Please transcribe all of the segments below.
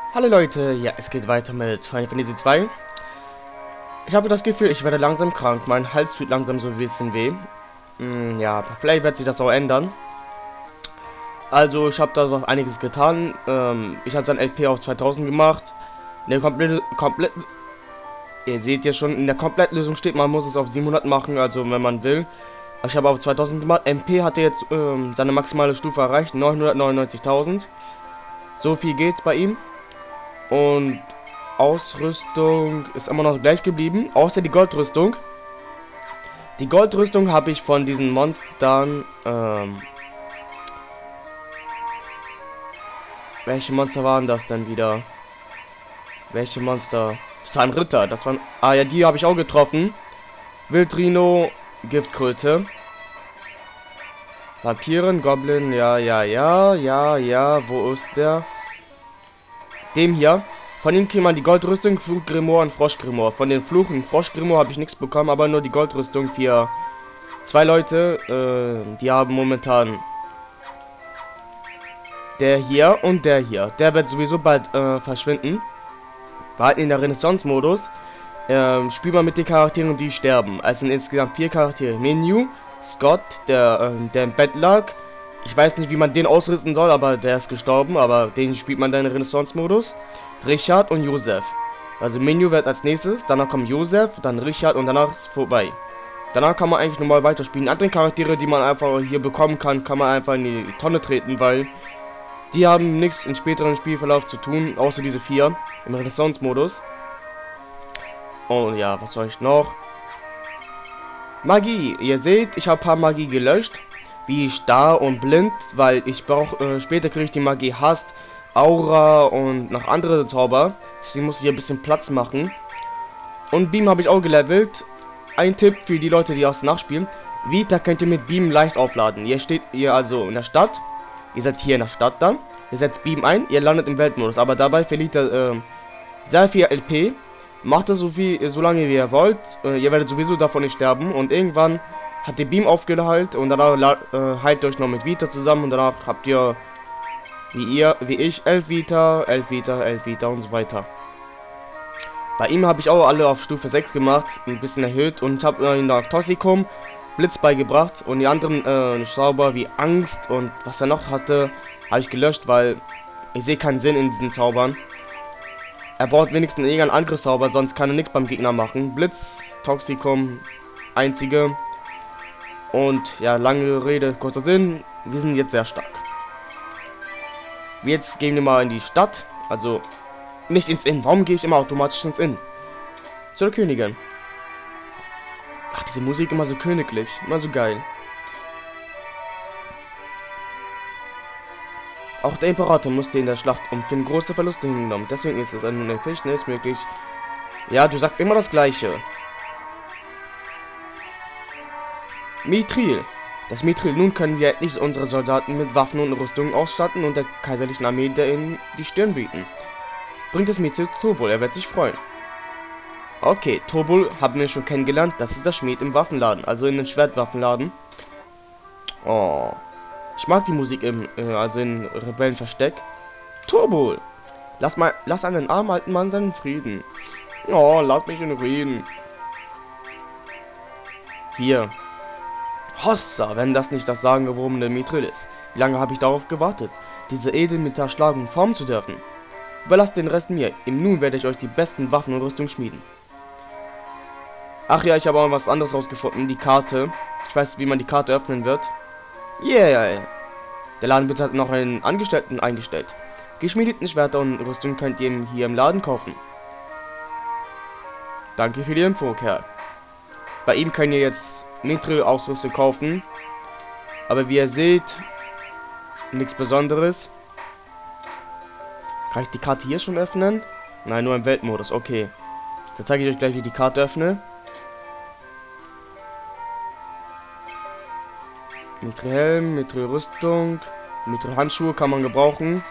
Hallo Leute, ja, es geht weiter mit Final Fantasy 2. Ich habe das Gefühl, ich werde langsam krank. Mein Hals tut langsam so ein bisschen weh. Ja, vielleicht wird sich das auch ändern. Also, ich habe da noch einiges getan. Ich habe dann LP auf 2000 gemacht. In der ihr seht ja schon, in der Komplettlösung steht, man muss es auf 700 machen, also wenn man will. Ich habe auf 2000 gemacht. MP hatte jetzt seine maximale Stufe erreicht, 999.000. So viel geht bei ihm. Und Ausrüstung ist immer noch gleich geblieben, außer die Goldrüstung. Die Goldrüstung habe ich von diesen Monstern, welche Monster waren das denn wieder? Welche Monster? Das war ein Ritter, das waren, ah ja, die habe ich auch getroffen. Wildrino, Giftkröte. Vampiren, Goblin, ja, wo ist der? Dem hier. Von ihm kriegt man die Goldrüstung, Fluggrimoire und Froschgrimoire. Von den Fluch- und Froschgrimoire habe ich nichts bekommen, aber nur die Goldrüstung für zwei Leute. Die haben momentan der hier und der hier. Der wird sowieso bald verschwinden. Wir halten in der Renaissance-Modus. Spielt man mit den Charakteren, die sterben. Es sind insgesamt 4 Charaktere. Menu, Scott, der im Bett lag. Ich weiß nicht, wie man den ausrüsten soll, aber der ist gestorben. Aber den spielt man dann in Renaissance-Modus. Richard und Josef. Also Menu wird als nächstes. Danach kommt Josef, dann Richard und danach ist vorbei. Danach kann man eigentlich normal weiterspielen. Andere Charaktere, die man einfach hier bekommen kann, kann man einfach in die Tonne treten, weil die haben nichts im späteren Spielverlauf zu tun, außer diese 4 im Renaissance-Modus. Und ja, was soll ich noch? Magie. Ihr seht, ich habe ein paar Magie gelöscht. Wie starr und blind, weil ich brauche, später kriege ich die Magie Hast, Aura und noch andere Zauber. Deswegen muss ich hier ein bisschen Platz machen. Und Beam habe ich auch gelevelt. Ein Tipp für die Leute, die aus nachspielen. Vita könnt ihr mit Beam leicht aufladen. Ihr steht hier also in der Stadt. Ihr seid hier in der Stadt dann. Ihr setzt Beam ein, ihr landet im Weltmodus. Aber dabei verliert er sehr viel LP. Macht das so lange wie ihr wollt. Ihr werdet sowieso davon nicht sterben. Und irgendwann habt ihr Beam aufgeheilt und danach heilt euch noch mit Vita zusammen. Und danach habt ihr, wie ich, 11 Vita, 11 Vita, 11 Vita und so weiter. Bei ihm habe ich auch alle auf Stufe 6 gemacht, ein bisschen erhöht und habe ihm noch Toxicum, Blitz beigebracht und die anderen Zauber wie Angst und was er noch hatte, habe ich gelöscht, weil ich sehe keinen Sinn in diesen Zaubern. Er braucht wenigstens irgendeinen Angriffszauber, sonst kann er nichts beim Gegner machen. Blitz, Toxicum, einzige. Und ja, lange Rede, kurzer Sinn, wir sind jetzt sehr stark. Jetzt gehen wir mal in die Stadt, also nicht ins Inn. Warum gehe ich immer automatisch ins Inn? Zur Königin. Ach, diese Musik immer so königlich, immer so geil. Auch der Imperator musste in der Schlacht umfinden große Verluste hingenommen. Deswegen ist es eine Pflicht schnellstmöglich. Ja, du sagst immer das Gleiche. Mithril. Das Mithril. Nun können wir endlich unsere Soldaten mit Waffen und Rüstungen ausstatten und der kaiserlichen Armee in die Stirn bieten. Bringt es Mithril zu Tobul, er wird sich freuen. Okay, Tobul haben wir schon kennengelernt. Das ist der Schmied im Waffenladen, also in den Schwertwaffenladen. Oh. Ich mag die Musik also in Rebellenversteck. Tobul! Lass einen armen alten Mann seinen Frieden. Oh, lass mich in Frieden. Hier. Hossa, wenn das nicht das sagenumwobene Mithril ist. Wie lange habe ich darauf gewartet, diese Edelmetallschlagen formen zu dürfen? Überlasst den Rest mir. Im Nu werde ich euch die besten Waffen und Rüstung schmieden. Ach ja, ich habe auch was anderes rausgefunden. Die Karte. Ich weiß, wie man die Karte öffnen wird. Yeah! Der Ladenbesitzer hat noch einen Angestellten eingestellt. Geschmiedeten Schwerter und Rüstung könnt ihr hier im Laden kaufen. Danke für die Info, Kerl. Bei ihm könnt ihr jetzt Mithril-Ausrüstung kaufen. Aber wie ihr seht, nichts Besonderes. Kann ich die Karte hier schon öffnen? Nein, nur im Weltmodus. Okay. Dann zeige ich euch gleich, wie ich die Karte öffne. Mithril-Helm, Mithril-Rüstung, Mithril-Handschuhe kann man gebrauchen.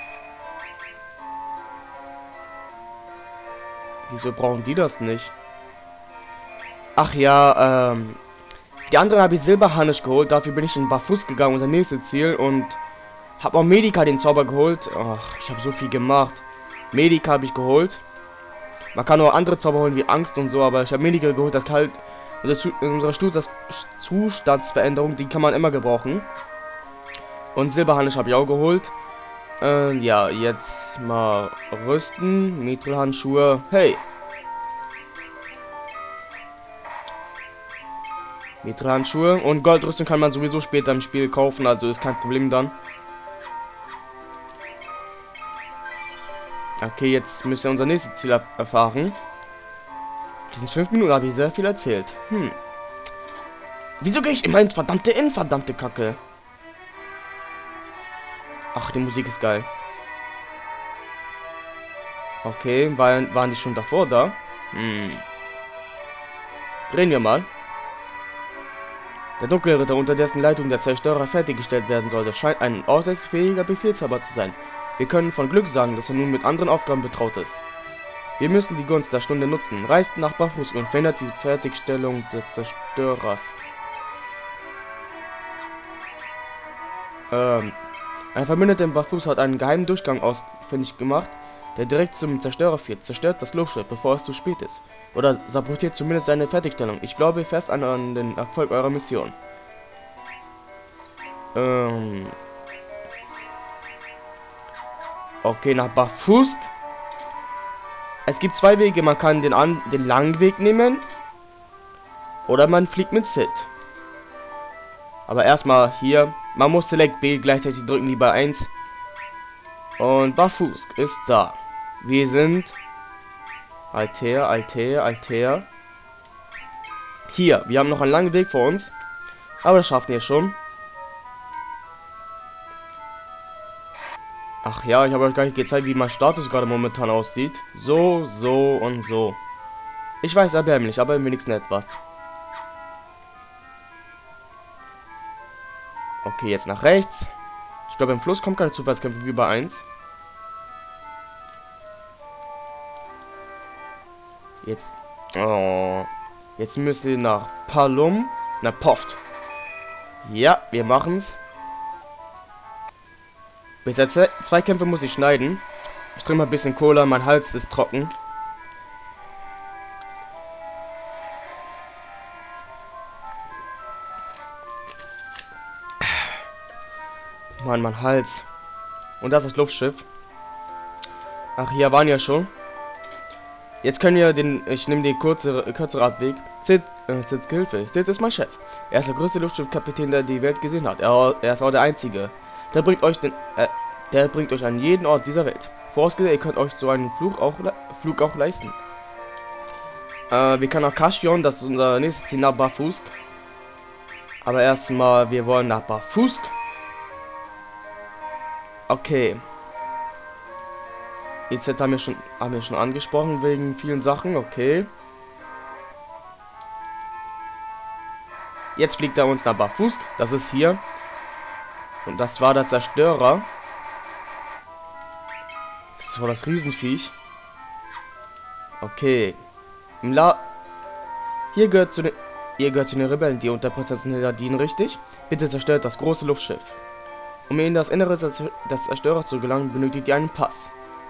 Wieso brauchen die das nicht? Ach ja, die anderen habe ich Silberharnisch geholt. Dafür bin ich in Barfuß gegangen, unser nächstes Ziel. Und habe auch Medica den Zauber geholt. Ach, ich habe so viel gemacht. Medika habe ich geholt. Man kann auch andere Zauber holen wie Angst und so, aber ich habe Medika geholt, das kalt. Unsere Zustandsveränderung, die kann man immer gebrauchen. Und Silberharnisch habe ich auch geholt. Ja, jetzt mal rüsten. Mithril-Handschuhe. Hey! Mithril-Handschuhe. Und Goldrüstung kann man sowieso später im Spiel kaufen, also ist kein Problem dann. Okay, jetzt müssen wir unser nächstes Ziel erfahren. Diesen 5 Minuten habe ich sehr viel erzählt. Wieso gehe ich immer ins verdammte Inn, verdammte Kacke? Ach, die Musik ist geil. Okay, waren die schon davor da? Drehen wir mal. Der Dunkelritter, unter dessen Leitung der Zerstörer fertiggestellt werden sollte, scheint ein äußerst fähiger Befehlshaber zu sein. Wir können von Glück sagen, dass er nun mit anderen Aufgaben betraut ist. Wir müssen die Gunst der Stunde nutzen. Reist nach Bafus und verhindert die Fertigstellung des Zerstörers. Ein Verbündeter in Bafus hat einen geheimen Durchgang ausfindig gemacht, der direkt zum Zerstörer führt. Zerstört das Luftschiff, bevor es zu spät ist. Oder sabotiert zumindest seine Fertigstellung. Ich glaube fest an den Erfolg eurer Mission. Okay, nach Bafusk. Es gibt zwei Wege. Man kann den langen Weg nehmen. Oder man fliegt mit Sid. Aber erstmal hier. Man muss Select B gleichzeitig drücken wie bei 1. Und Bafusk ist da. Wir sind Altair. Hier, wir haben noch einen langen Weg vor uns. Aber das schaffen wir schon. Ach ja, ich habe euch gar nicht gezeigt, wie mein Status gerade momentan aussieht. So, so und so. Ich weiß, erbärmlich, aber wenigstens etwas. Okay, jetzt nach rechts. Ich glaube, im Fluss kommt keine Zufallskämpfe wie bei 1. Jetzt. Oh. Jetzt müssen wir nach Palum. Na, Poft. Ja, wir machen's. Bis jetzt 2 Kämpfe muss ich schneiden. Ich trinke mal ein bisschen Cola, mein Hals ist trocken. Mann, mein Hals. Und das ist das Luftschiff. Ach, hier waren ja schon. Jetzt können wir ich nehme den kürzere Abweg. Sid Hilfe. Sid ist mein Chef. Er ist der größte Luftschiffkapitän, der die Welt gesehen hat. Er ist auch der einzige. Der bringt euch an jeden Ort dieser Welt. Vorausgesetzt, ihr könnt euch so einen Flug auch leisten. Wir können nach Kashion, das ist unser nächstes Ziel, nach Bafusk. Aber erstmal, wir wollen nach Bafusk. Okay. EZ haben wir schon angesprochen wegen vielen Sachen, okay. Jetzt fliegt er uns nach Bafusk, das ist hier. Und das war der Zerstörer. Das war das Riesenviech. Okay. Ihr gehört zu den Rebellen, die unter Prinzessin Hilda dienen, richtig? Bitte zerstört das große Luftschiff. Um in das Innere des Zerstörers zu gelangen, benötigt ihr einen Pass.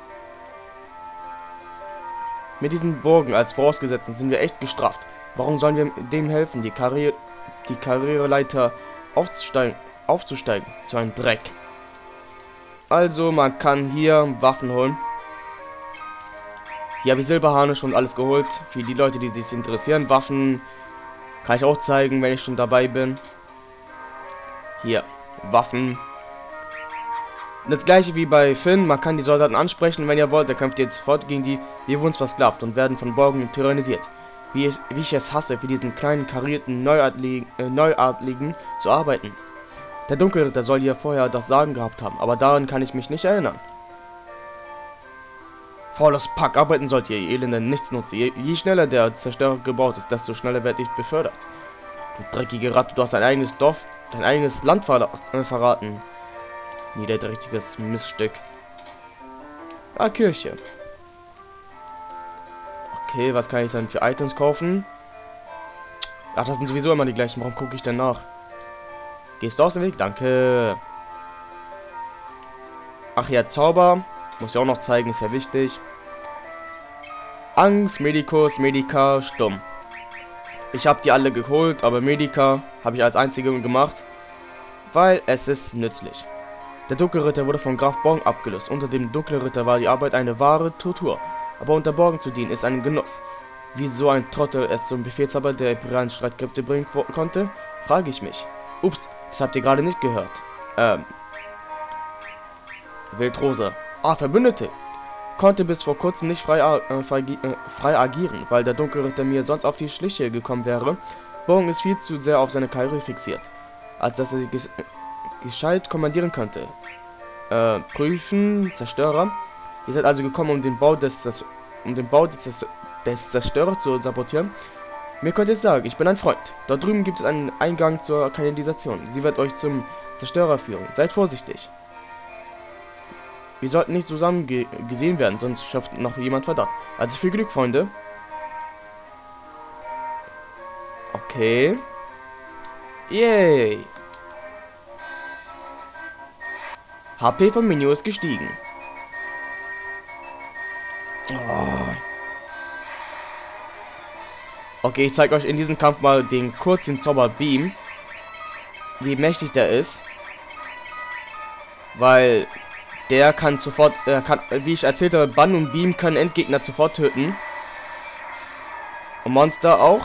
Mit diesen Burgen als Vorausgesetzten sind wir echt gestraft. Warum sollen wir dem helfen, die Karriereleiter aufzusteigen? Zu einem Dreck. Also, man kann hier Waffen holen. Hier habe ich Silberharnisch und alles geholt. Für die Leute, die sich interessieren. Waffen kann ich auch zeigen, wenn ich schon dabei bin. Hier, Waffen. Das gleiche wie bei Finn, man kann die Soldaten ansprechen, wenn ihr wollt, der kämpft jetzt fort gegen die, wir wurden versklavt und werden von Borgen tyrannisiert. Wie ich es hasse, für diesen kleinen, karierten Neuadligen zu arbeiten. Der Dunkelritter soll hier vorher das Sagen gehabt haben, aber daran kann ich mich nicht erinnern. Faules Pack, arbeiten sollt ihr, ihr elenden Nichtsnutze. Je schneller der Zerstörer gebaut ist, desto schneller werde ich befördert. Du dreckige Ratte, du hast dein eigenes Dorf, dein eigenes Land verraten. Niederträchtiges Miststück. Ah, Kirche. Okay, was kann ich dann für Items kaufen? Ach, das sind sowieso immer die gleichen. Warum gucke ich denn nach? Gehst du aus dem Weg? Danke. Ach ja, Zauber. Muss ich auch noch zeigen, ist ja wichtig. Angst, Medicus, Medica, Stumm. Ich habe die alle geholt, aber Medica habe ich als einzige gemacht, weil es ist nützlich. Der Dunkelritter wurde von Graf Borg abgelöst. Unter dem Dunkelritter war die Arbeit eine wahre Tortur. Aber unter Borg zu dienen ist ein Genuss. Wie so ein Trottel es zum Befehlshaber der imperialen Streitkräfte bringen konnte, frage ich mich. Ups, das habt ihr gerade nicht gehört. Wildrose. Ah, Verbündete. Konnte bis vor kurzem nicht frei agieren, weil der Dunkelritter mir sonst auf die Schliche gekommen wäre. Borg ist viel zu sehr auf seine Karriere fixiert, als dass er sie gescheit kommandieren könnte. Prüfen, Zerstörer. Ihr seid also gekommen, um den Bau des Zerstörers zu sabotieren. Mir könnt ihr sagen, ich bin ein Freund. Dort drüben gibt es einen Eingang zur Kanalisation. Sie wird euch zum Zerstörer führen. Seid vorsichtig. Wir sollten nicht zusammen gesehen werden, sonst schafft noch jemand Verdacht. Also viel Glück, Freunde. Okay. Yay. HP von Minio ist gestiegen. Oh. Okay, ich zeige euch in diesem Kampf mal den kurzen Zauber Beam. Wie mächtig der ist. Weil der kann sofort, wie ich erzählt habe, Bann und Beam können Endgegner sofort töten. Und Monster auch.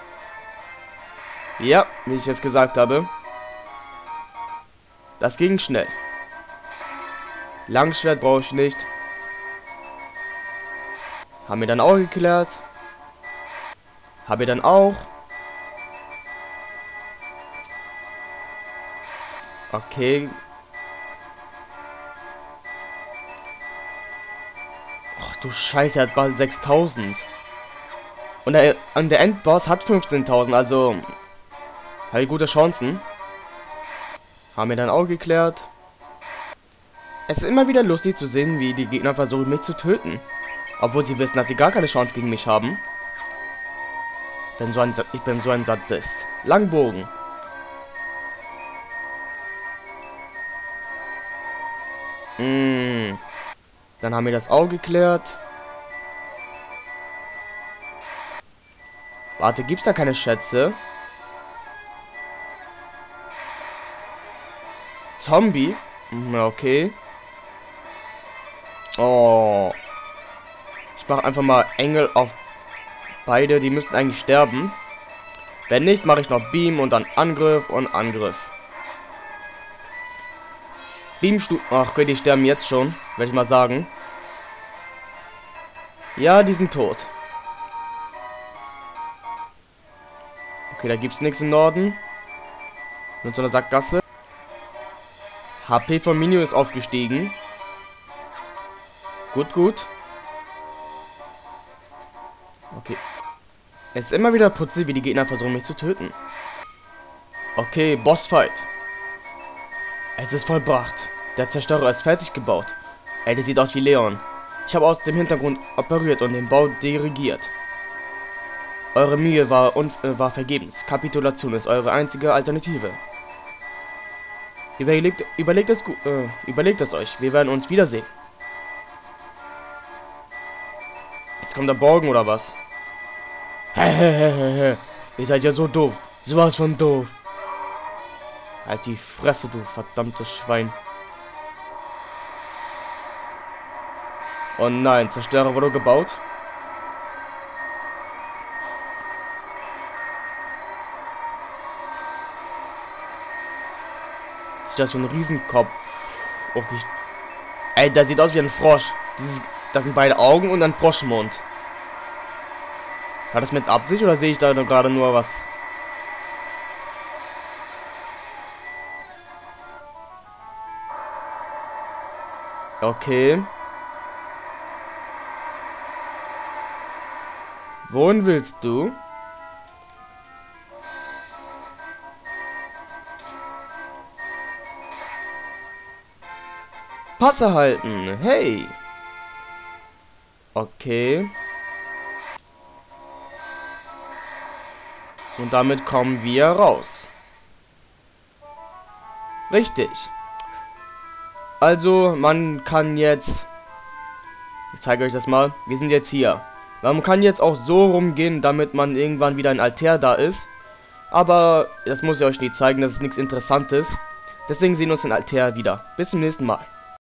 Ja, wie ich jetzt gesagt habe. Das ging schnell. Langschwert brauche ich nicht. Haben wir dann auch geklärt. Haben wir dann auch. Okay. Ach du Scheiße, er hat bald 6000. Und der Endboss hat 15.000, also habe ich gute Chancen. Haben wir dann auch geklärt. Es ist immer wieder lustig zu sehen, wie die Gegner versuchen, mich zu töten. Obwohl sie wissen, dass sie gar keine Chance gegen mich haben. Ich bin so ein Sadist. Langbogen. Dann haben wir das auch geklärt. Warte, gibt's da keine Schätze? Zombie? Okay. Oh. Ich mache einfach mal Engel auf beide. Die müssten eigentlich sterben. Wenn nicht, mache ich noch Beam und dann Angriff und Angriff. Ach, okay, die sterben jetzt schon. Werde ich mal sagen. Ja, die sind tot. Okay, da gibt's nichts im Norden. Mit so einer Sackgasse. HP von Minio ist aufgestiegen. Gut, gut. Okay. Es ist immer wieder putzig, wie die Gegner versuchen, mich zu töten. Okay, Bossfight. Es ist vollbracht. Der Zerstörer ist fertig gebaut. Ey, der sieht aus wie Leon. Ich habe aus dem Hintergrund operiert und den Bau dirigiert. Eure Mühe war vergebens. Kapitulation ist eure einzige Alternative. Überlegt es euch. Wir werden uns wiedersehen. Jetzt kommt der Borgen oder was? Hehehehe. Ihr seid ja so doof. Sowas von doof. Halt die Fresse, du verdammtes Schwein. Oh nein, Zerstörer wurde gebaut. Ist das für ein Riesenkopf? Okay. Ey, der sieht aus wie ein Frosch. Das sind beide Augen und ein Froschmund. Hat das mit Absicht oder sehe ich da gerade nur was? Okay. Wohin willst du? Passe halten. Hey. Okay. Und damit kommen wir raus. Richtig. Also, man kann jetzt Ich zeige euch das mal. Wir sind jetzt hier. Man kann jetzt auch so rumgehen, damit man irgendwann wieder ein Altar da ist. Aber das muss ich euch nicht zeigen, das ist nichts Interessantes. Deswegen sehen wir uns in Altair wieder. Bis zum nächsten Mal.